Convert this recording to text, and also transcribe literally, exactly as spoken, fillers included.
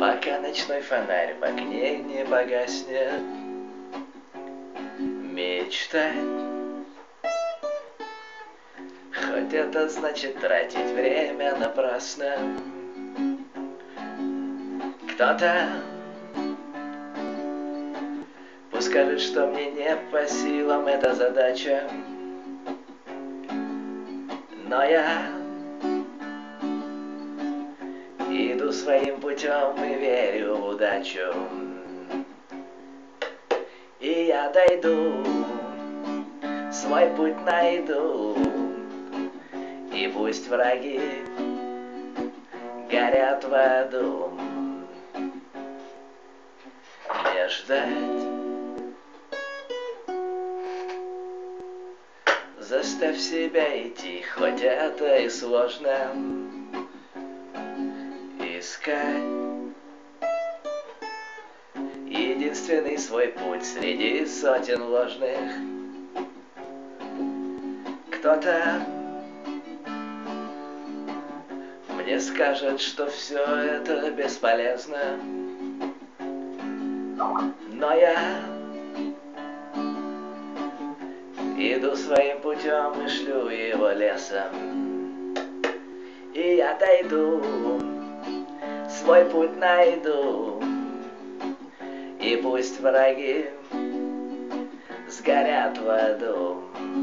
Пока ночной фонарь в окне не погаснет, мечтать. Хоть это значит тратить время напрасно. Кто-то пусть скажет, что мне не по силам эта задача, но я иду своим путем и верю в удачу. И я дойду, свой путь найду, и пусть враги горят в аду. Не ждать, заставь себя идти, хоть это и сложно. Искать единственный свой путь среди сотен ложных. Кто-то мне скажет, что все это бесполезно, но я иду своим путем и шлю его лесом. И я дойду, свой путь найду, и пусть враги сгорят в аду.